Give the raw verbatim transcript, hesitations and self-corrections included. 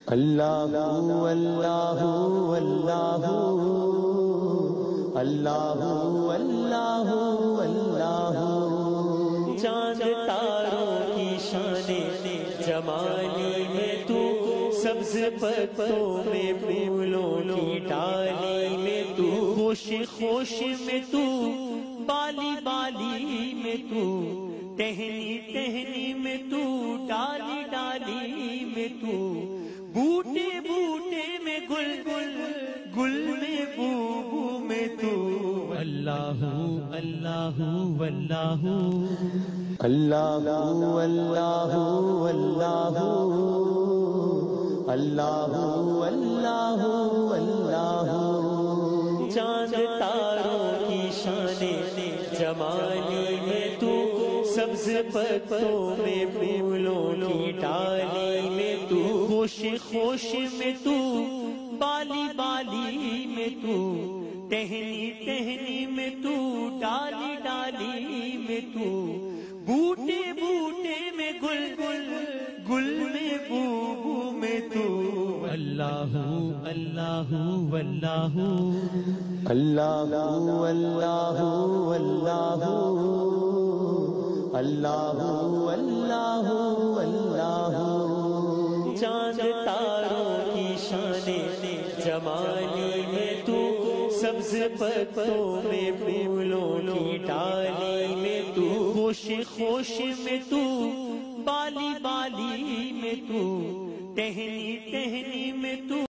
اللہ اللہ اللہ اللہ اللہ اللہ چاند تاروں کی شان جمالی میں تو، سبز پتوں میں پھولوں کی ڈالی میں تو، خوش خوش میں تو، بالی بالی میں تو، ٹہنی ٹہنی میں تو، ڈالی ڈالی میں تو، بوٹے بوٹے میں گل گل گل میں بو بو میں تو، اللہ اللہ اللہ اللہ اللہ اللہ اللہ اللہ اللہ چاند تاروں کی شان جمالی میں تو، سبز پتوں میں پھولوں کی ڈالی میں تو، خوش خوش میں تو، بالی بالی میں تو، ٹہنی ٹہنی میں تو، ڈالی ڈالی میں تو، بوٹے بوٹے میں گل گل گل میں بو بو میں تو، اللہ اللہ اللہ اللہ اللہ اللہ اللہ اللہ اللہ چاند تاروں کی شان جمالی میں تو، سبز پتوں میں پھولوں کی ڈالی میں تو، خوش خوش میں تو، بالی بالی میں تو، ٹہنی ٹہنی میں تو،